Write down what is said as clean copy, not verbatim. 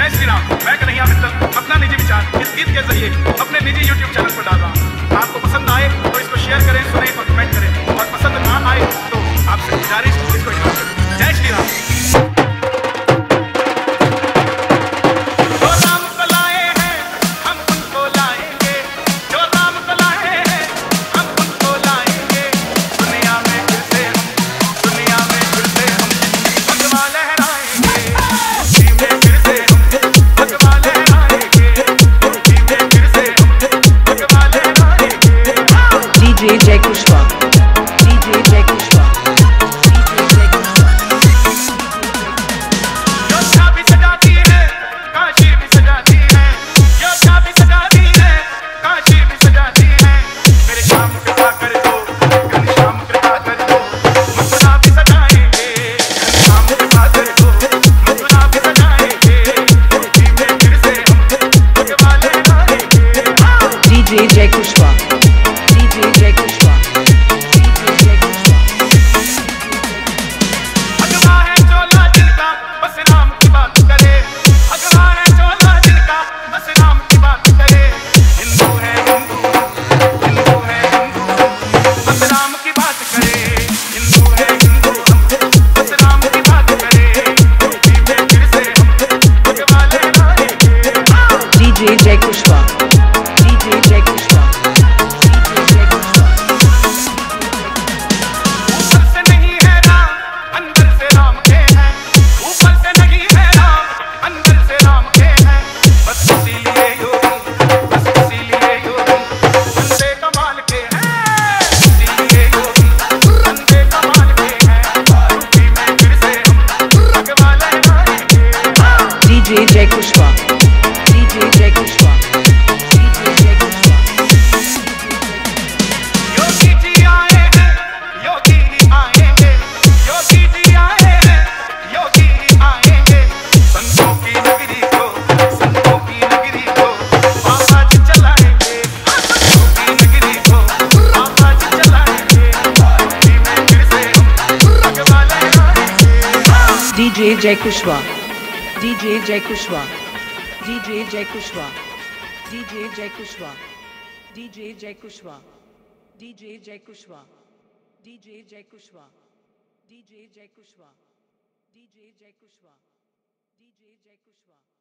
जय श्री राम। मैं कन्हैया मित्तल अपना निजी विचार इस गीत के जरिए अपने निजी YouTube चैनल पर डाल रहा हूँ। आपको पसंद आए तो इसको शेयर करें, सुने और कमेंट करें, और पसंद ना आए तो आपसे गुजारिश इसको इग्नोर करें। जय Shri Ram. DJ Kushwa, DJ Kushwa, DJ Kushwa। योद्धा भी सजाती है, काशी भी सजाती है, योद्धा भी सजाती है, काशी भी सजाती है। मेरे शाम कृपा कर दो, घनश्याम कृपा कर दो, मथुरा भी सजाएंगे। घनश्याम कृपा कर दो, मथुरा भी सजाएंगे। उसी में फिर से हम भगवाले आएंगे। DJ Kushwa, DJ Kushwa, DJ Kushwa। भगवा है चोला जिनका बस राम की बात करे, भगवा है चोला जिनका बस राम की बात करे। हिंदू है हिंदू, हिंदू है हिंदू, बस राम की बात करे। हिंदू है हिंदू, बस राम की बात करे। उसी में फिर से हम भगवाले आएंगे। DJ Kushwa, DJ Kushwa, DJ Kushwa। ऊपर से नहीं है राम, अंदर से राम के हैं। ऊपर से नहीं है राम, अंदर से राम के हैं। बस इसीलिए योगी, बस इसीलिए योगी बंदे कमाल के हैं। इसीलिए योगी बंदे कमाल के हैं। उसी में फिर से हम भगवाले आएंगे। DJ Kushwa, DJ Kushwa, DJ Kushwa। Yogi ji आए हैं, योगी ही आएंगे। योगी जी आए हैं, योगी ही आएंगे। संतों की नगरी को, संतों की नगरी को बाबा जी चलाएंगे। संतों की नगरी को बाबा जी चलाएंगे। उसी में फिर से हम भगवाले आएंगे। DJ Kushwa, DJ Kushwa, DJ Kushwa, DJ Kushwa, DJ Kushwa, DJ Kushwa, DJ Kushwa, DJ Kushwa, DJ Kushwa, DJ Kushwa, DJ Kushwa।